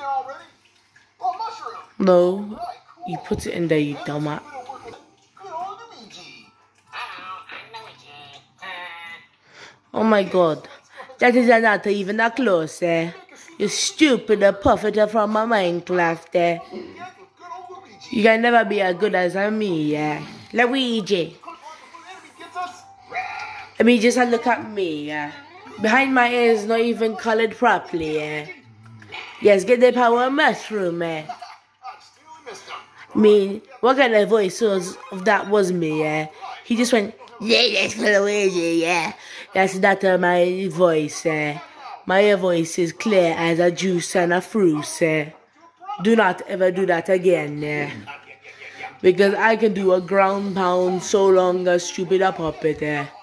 No, you put it in there, you dumbass. Oh my God, that is not even a close, eh? You stupid puffer from my Minecraft, eh? You can never be as good as me, yeah? Luigi. I mean, just look at me, yeah? Behind my ears not even colored properly, yeah? Yes, get the power mushroom, eh? I mean, what kind of voice of that was me, yeah? He just went, yeah, that's Luigi, yeah. That's not my voice, eh? My voice is clear as a juice and a fruit, eh? Do not ever do that again, eh? Because I can do a ground pound so long a stupid puppet, eh?